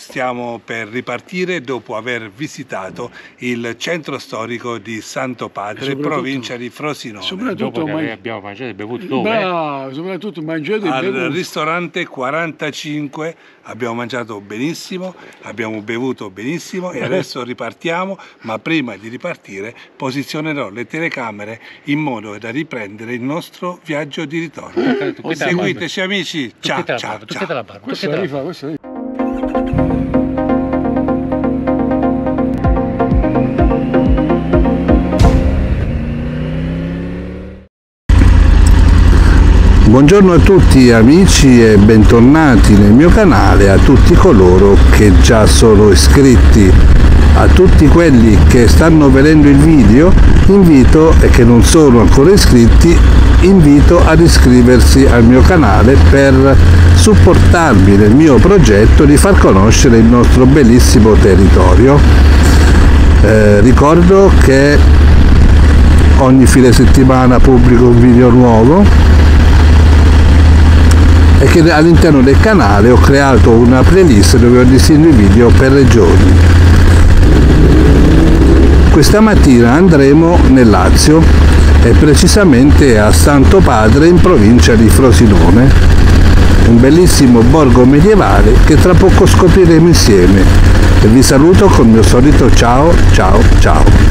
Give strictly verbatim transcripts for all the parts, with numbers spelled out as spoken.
stiamo per ripartire dopo aver visitato il centro storico di Santo Padre, provincia di Frosinone. Soprattutto dopo che man... abbiamo mangiato e bevuto dove? Bravo, soprattutto mangiato e Al bevuto. ristorante quarantacinque abbiamo mangiato benissimo, abbiamo bevuto benissimo e adesso ripartiamo, ma prima di ripartire posizionerò le telecamere in modo da riprendere il nostro viaggio di ritorno. Seguiteci amici, ciao ciao ciao. Toccate la barba, Questo toccate la rifà, questo rifà. Buongiorno a tutti amici e bentornati nel mio canale, a tutti coloro che già sono iscritti, a tutti quelli che stanno vedendo il video invito e che non sono ancora iscritti, invito ad iscriversi al mio canale per supportarmi nel mio progetto di far conoscere il nostro bellissimo territorio. Eh, ricordo che ogni fine settimana pubblico un video nuovo e che all'interno del canale ho creato una playlist dove ho disegnato i video per regioni. Questa mattina andremo nel Lazio e precisamente a Santo Padre in provincia di Frosinone, un bellissimo borgo medievale che tra poco scopriremo insieme. E vi saluto con il mio solito ciao ciao ciao.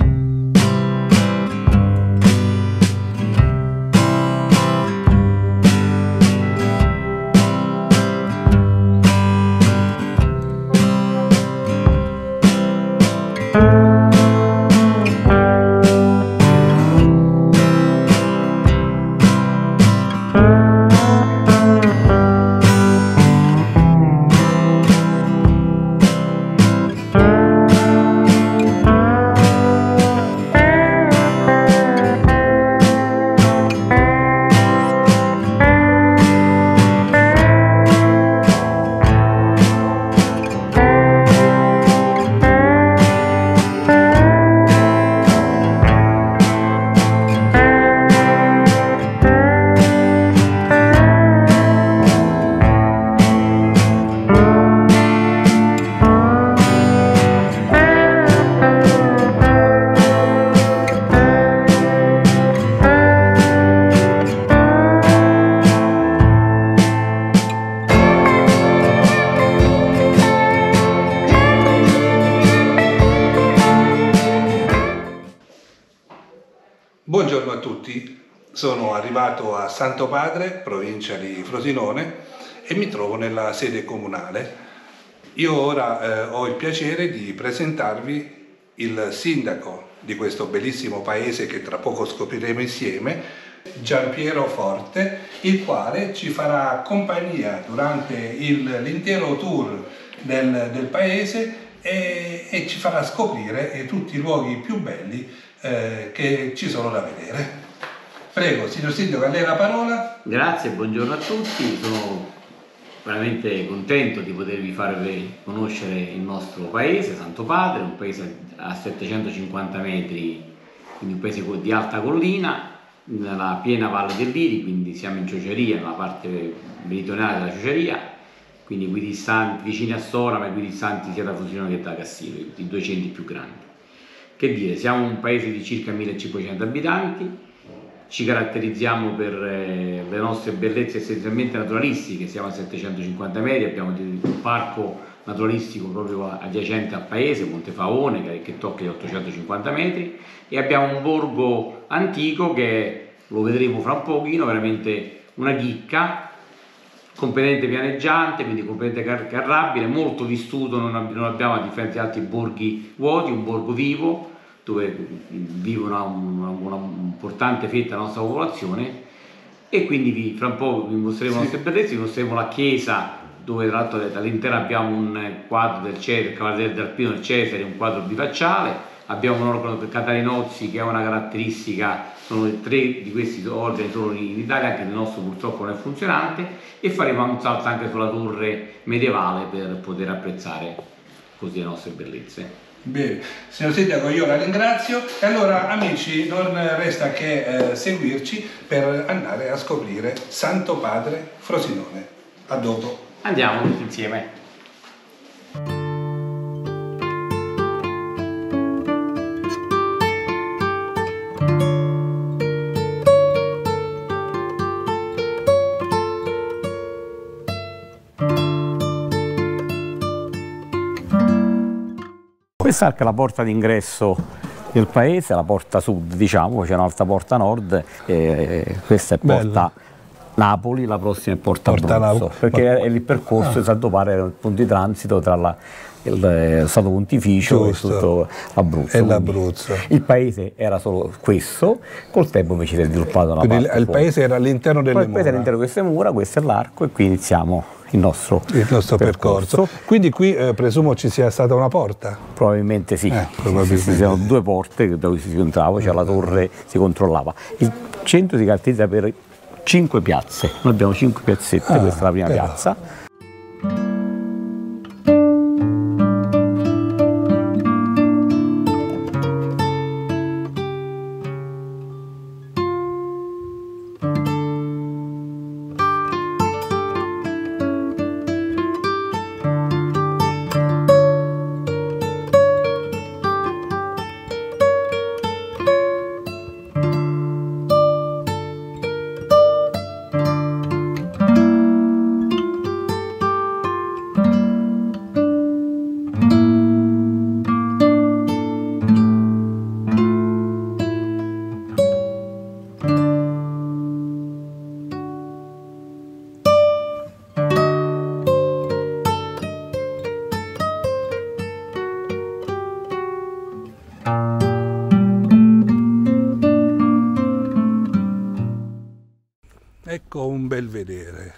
Buongiorno a tutti, sono arrivato a Santo Padre, provincia di Frosinone, e mi trovo nella sede comunale. Io ora eh, ho il piacere di presentarvi il sindaco di questo bellissimo paese che tra poco scopriremo insieme, Giampiero Forte, il quale ci farà compagnia durante l'intero tour del, del paese e, e ci farà scoprire eh, tutti i luoghi più belli Eh, che ci sono da vedere. Prego, signor Sindaco, a lei la parola. Grazie, buongiorno a tutti, sono veramente contento di potervi farvi conoscere il nostro paese, Santo Padre, un paese a settecentocinquanta metri, quindi un paese di alta collina, nella piena valle del Liri, quindi siamo in Ciociaria, nella parte meridionale della Ciociaria, quindi equidistanti, vicini a Sora, ma equidistanti sia da Frosinone che da Cassino, i due centri più grandi. Che dire, siamo un paese di circa millecinquecento abitanti, ci caratterizziamo per eh, le nostre bellezze essenzialmente naturalistiche, siamo a settecentocinquanta metri, abbiamo un parco naturalistico proprio adiacente al paese, Montefaone, che, che tocca gli ottocentocinquanta metri, e abbiamo un borgo antico che lo vedremo fra un pochino, veramente una chicca, completamente pianeggiante, quindi completamente car carrabile, molto vissuto, non, ab non abbiamo, a differenza di altri borghi vuoti, un borgo vivo, dove vive una, una, una importante fetta della nostra popolazione, e quindi vi, fra un po' vi mostreremo le nostre bellezze, vi mostreremo la chiesa, dove tra l'altro all'interno abbiamo un quadro del Cesare, il Cavaliere d'Alpino del Cesare, un quadro bifacciale, abbiamo un organo del Catarinozzi che ha una caratteristica, sono tre di questi organi solo in Italia, anche il nostro purtroppo non è funzionante, e faremo un salto anche sulla torre medievale per poter apprezzare così le nostre bellezze. Bene, signor Sindaco, io la ringrazio e allora amici non resta che eh, seguirci per andare a scoprire Santo Padre Frosinone. A dopo. Andiamo tutti insieme. Questa è anche la porta d'ingresso del paese, la porta sud, diciamo, c'è un'altra porta nord, e questa è porta Bello. Napoli, la prossima è porta, Porta Abruzzo, Napoli. perché Ma- è il percorso di Santo Padre, era il punto di transito tra la, il eh, Stato Pontificio Giusto. e tutto l'Abruzzo. E Quindi l'Abruzzo. il paese era solo questo, col tempo invece si è sviluppato una Quindi parte il fuori. paese era all'interno delle Poi il paese mura. all'interno di queste mura, questo è l'arco, e qui iniziamo il nostro, Il nostro percorso. Quindi qui eh, presumo ci sia stata una porta. Probabilmente sì, Eh, probabilmente. ci sono due porte dove si entrava, c'era la torre, si controllava. Il centro si caratterizza per cinque piazze, noi abbiamo cinque piazzette, Ah, questa è la prima però. piazza. Ecco un bel vedere.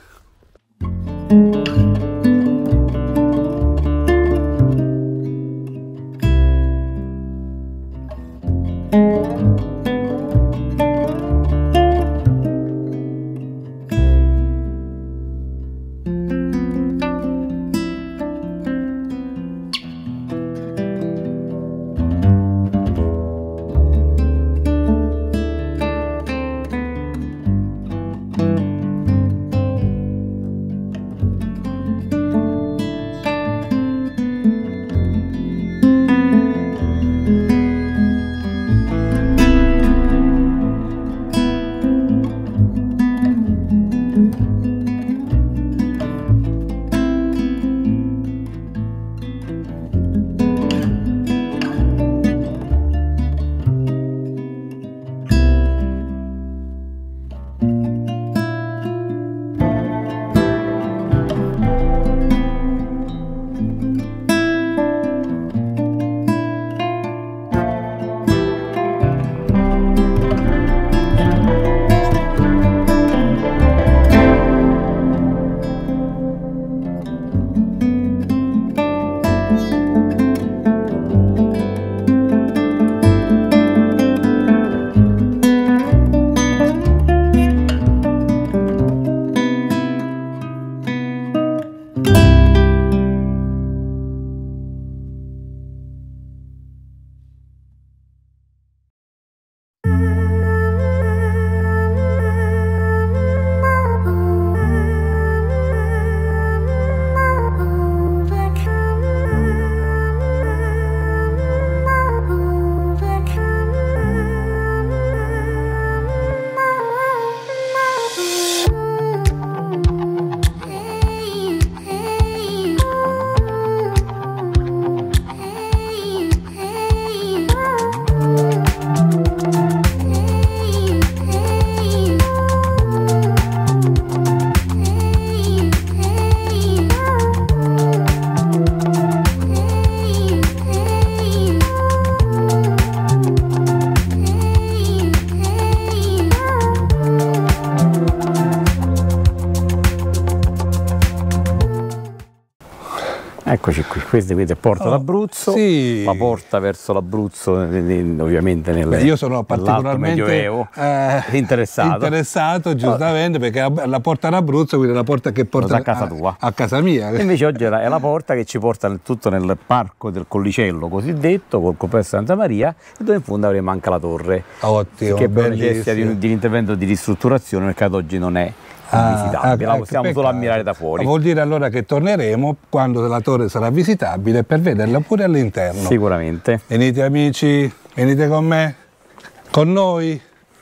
Eccoci qui, questa vedete, è Porta Oh, d'Abruzzo, sì. la porta verso l'Abruzzo, eh, eh, ovviamente nel, Beh, io sono nell'Alto particolarmente Medioevo, eh, interessato. interessato, giustamente, perché è la porta d'Abruzzo, quindi è la porta che porta a casa tua. A, a casa mia. E invece oggi è la, è la porta che ci porta nel, tutto nel parco del Collicello cosiddetto, col complesso Santa Maria, e dove in fondo avremo anche la torre, Ottimo, che poi necessita di bellissimo. un, di un intervento di ristrutturazione, perché ad oggi non è Ah, visitabile, ah, la ecco, possiamo solo peccato. ammirare da fuori. Vuol dire allora che torneremo quando la torre sarà visitabile per vederla pure all'interno. Sicuramente. Venite amici, venite con me, con noi.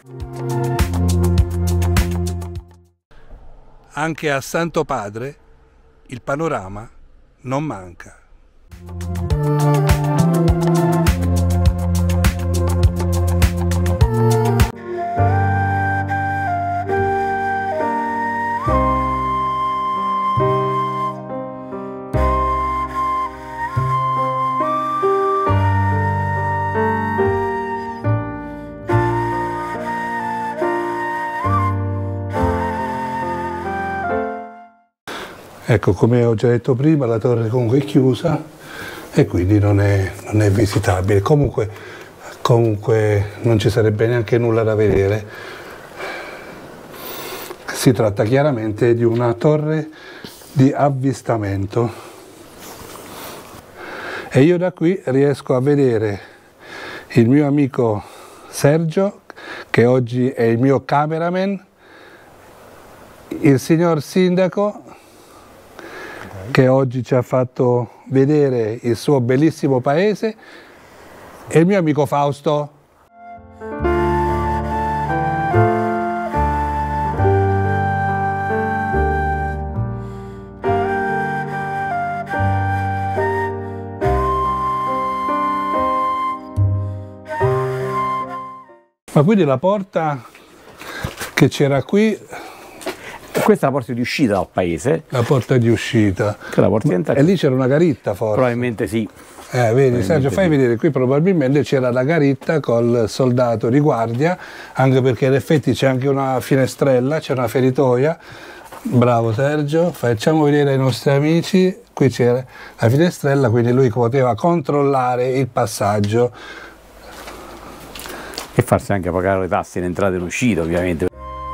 Anche a Santo Padre il panorama non manca. Ecco, come ho già detto prima, la torre comunque è chiusa e quindi non è, non è visitabile. Comunque, comunque non ci sarebbe neanche nulla da vedere. Si tratta chiaramente di una torre di avvistamento e io da qui riesco a vedere il mio amico Sergio, che oggi è il mio cameraman, il signor sindaco che oggi ci ha fatto vedere il suo bellissimo paese e il mio amico Fausto. Ma quindi la porta che c'era qui... Questa è la porta di uscita dal paese. La porta di uscita. La porta Ma, e lì c'era una garitta forse? Probabilmente sì. Eh, vedi Sergio, fai sì. vedere, qui probabilmente c'era la garitta col soldato di guardia, anche perché in effetti c'è anche una finestrella, c'è una feritoia. Bravo Sergio, facciamo vedere ai nostri amici, qui c'era la finestrella, quindi lui poteva controllare il passaggio. E farsi anche pagare le tasse in entrata e in uscita, ovviamente.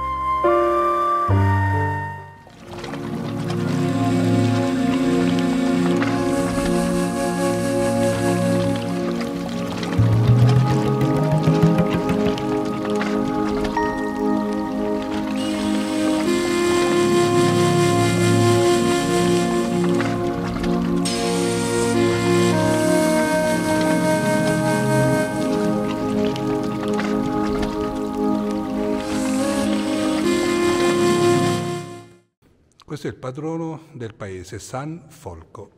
Questo è il patrono del paese, San Folco.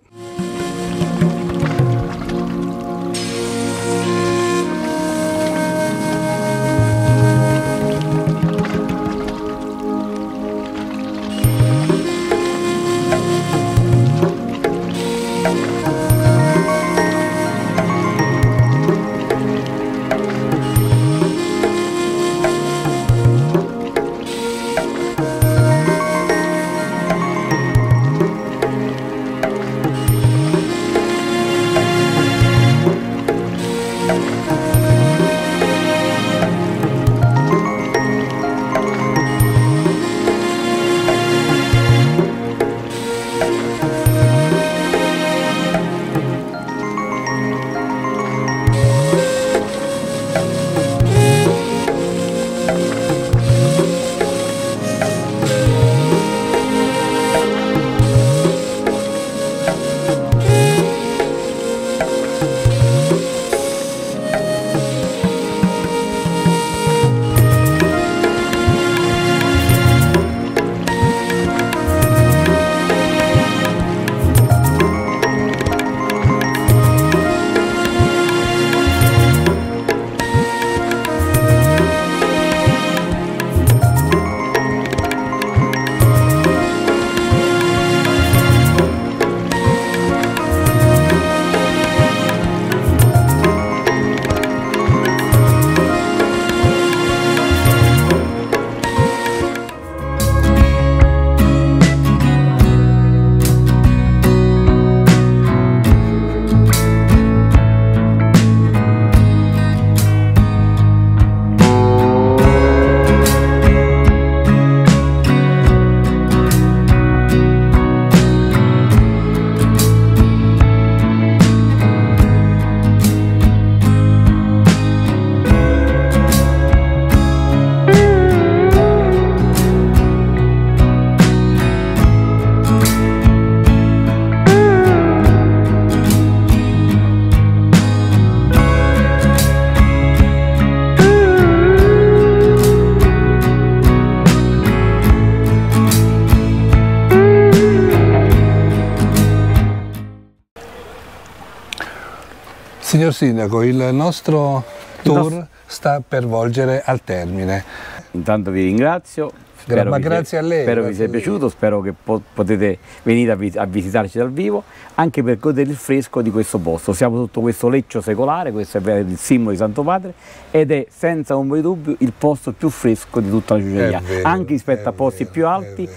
Signor Sindaco, il nostro tour sta per volgere al termine. Intanto vi ringrazio. Gra ma grazie a lei. Spero vi sia piaciuto, spero che po potete venire a, vi a visitarci dal vivo, anche per godere il fresco di questo posto. Siamo sotto questo leccio secolare, questo è il simbolo di Santo Padre, ed è senza ombra di dubbio il posto più fresco di tutta la Ciociaria, anche rispetto a posti vero, più alti.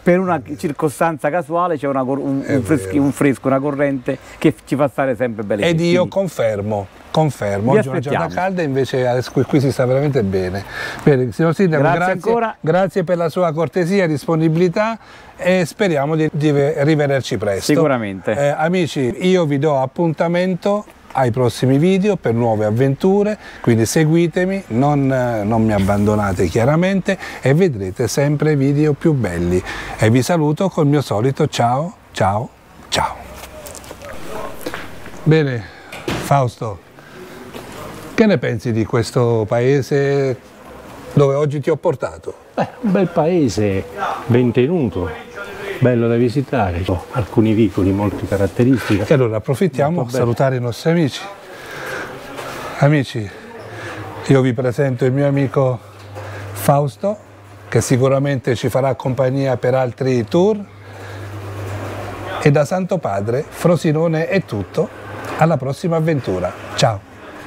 per una circostanza casuale c'è una cor- un, un, freschi- un fresco, una corrente che ci fa stare sempre belli. Ed io confermo, confermo, Vi oggi è una giornata aspettiamo. calda, invece adesso qui, qui si sta veramente bene. Bene, signor Sindaco, Grazie grazie, ancora. grazie per la sua cortesia e disponibilità e speriamo di, di rivederci presto. Sicuramente. Eh, amici, io vi do appuntamento ai prossimi video per nuove avventure, quindi seguitemi, non, eh, non mi abbandonate chiaramente e vedrete sempre video più belli. E vi saluto col mio solito ciao, ciao, ciao. Bene, Fausto, che ne pensi di questo paese dove oggi ti ho portato? Beh, un bel paese, ben tenuto, bello da visitare, oh, alcuni vicoli molto caratteristici. E allora approfittiamo a salutare i nostri amici. Amici, io vi presento il mio amico Fausto, che sicuramente ci farà compagnia per altri tour. E da Santo Padre, Frosinone è tutto, alla prossima avventura. Ciao!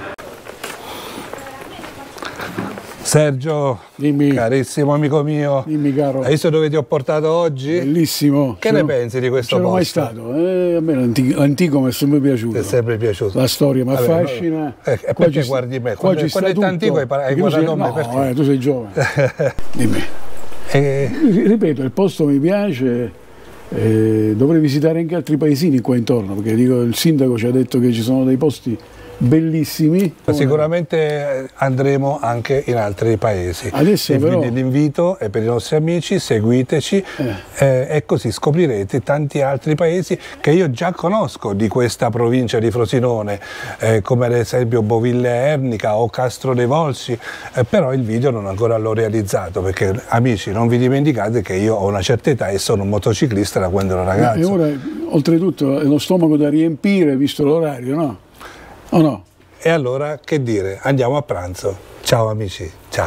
Sergio, Dimmi. carissimo amico mio, Dimmi, caro. hai visto dove ti ho portato oggi? Bellissimo. Che Ce ne l'ho- pensi di questo Non c'ero mai posto? stato. Eh, a me l'antico, l'antico mi è sempre piaciuto. Ti è sempre piaciuto? La storia mi Vabbè, affascina. no. Eh, e Qua perché ci sta- guardi me? qua Quando- ci quando sta è tantico tutto. hai par- hai Perché tu guardato sei- me, no, perché? eh, tu sei giovane. Dimmi. E Ripeto, il posto mi piace, eh, dovrei visitare anche altri paesini qua intorno, perché dico, il sindaco ci ha detto che ci sono dei posti bellissimi. sicuramente andremo anche in altri paesi. Adesso e però- quindi l'invito è per i nostri amici, seguiteci eh, e così scoprirete tanti altri paesi che io già conosco di questa provincia di Frosinone, eh, come ad esempio Boville Ernica o Castro dei Volsci, eh, però il video non ancora l'ho realizzato perché amici non vi dimenticate che io ho una certa età e sono un motociclista da quando ero E ragazzo. ora, oltretutto, è lo stomaco da riempire, visto l'orario, no? O no? E allora che dire, andiamo a pranzo. Ciao amici, ciao.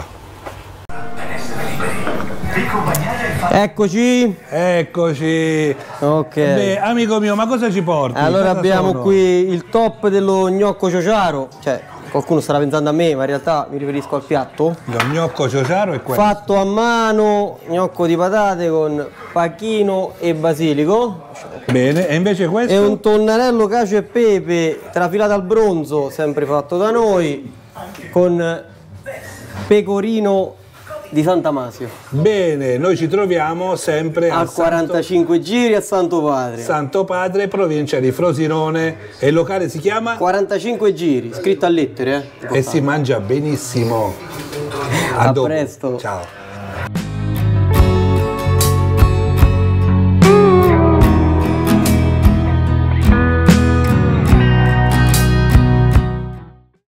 Eccoci. Eccoci. Ok. Beh, amico mio, ma cosa ci porti? Allora Cosa abbiamo sono? qui il top dello gnocco ciociaro, cioè qualcuno starà pensando a me, ma in realtà mi riferisco al piatto. Lo gnocco ciociaro e questo. Fatto a mano, gnocco di patate con pacchino e basilico. Bene, e invece questo? E un tonnarello cacio e pepe trafilato al bronzo, sempre fatto da noi, con pecorino di Sant'Amasio. Bene, noi ci troviamo sempre A a quarantacinque giri a Santo Padre. Santo Padre, provincia di Frosinone, e il locale si chiama quarantacinque giri, scritto a lettere, eh. e si mangia benissimo. A dopo. presto. Ciao.